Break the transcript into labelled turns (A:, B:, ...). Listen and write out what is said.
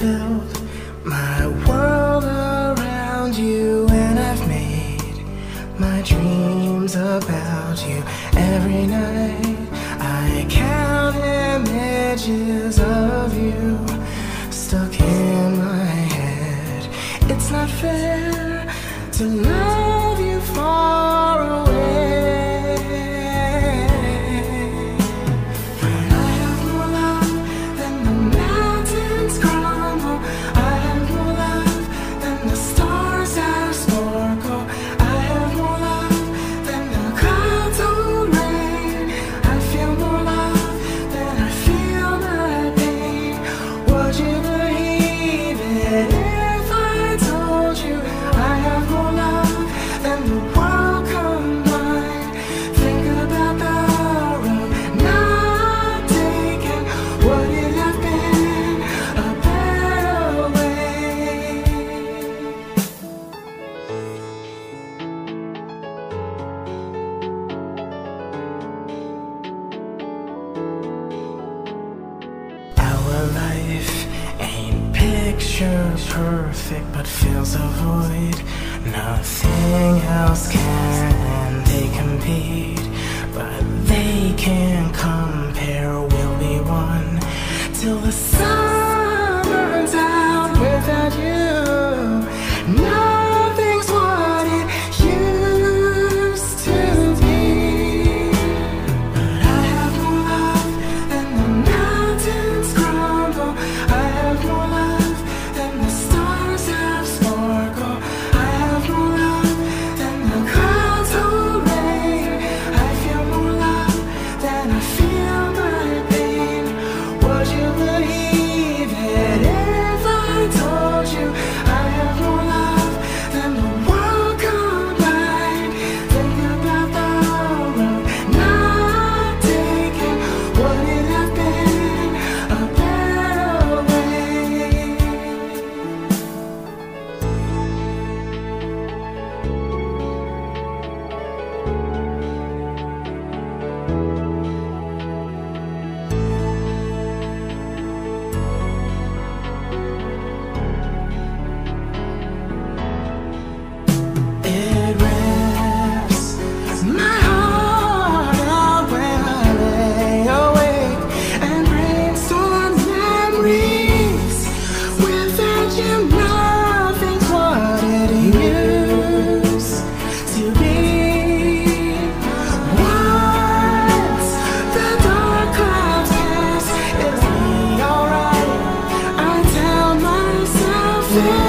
A: built my world around you, and I've made my dreams about you. Every night I count images of you stuck in my head. It's not fair to love you far away, but I have more love than the mountains crumble. I have more love than the stars that sparkle. I have more love than the clouds hold rain. I feel more love than I feel my pain. Would you believe it if I told you I have more love than the world combined? Think about the road not taken. Would it have been a better way? Our life ain't picture perfect, but fills a void nothing else can. They compete, but they can't compare. We'll be one till the sun burns out. Without you, nothing's what it used to be. But I have more love than the mountains crumble. I have more love than the stars have sparkle. I have more love than the clouds hold rain. I feel more love than I feel my pain. Would you believe it if I told you I have more love than the world combined? Think about the road not taken. Would it have been a better way? It rips my heart out when I lay awake and brainstorm memories. Without you, nothing's what it used to be. Once the dark clouds pass, it'll be alright. I tell myself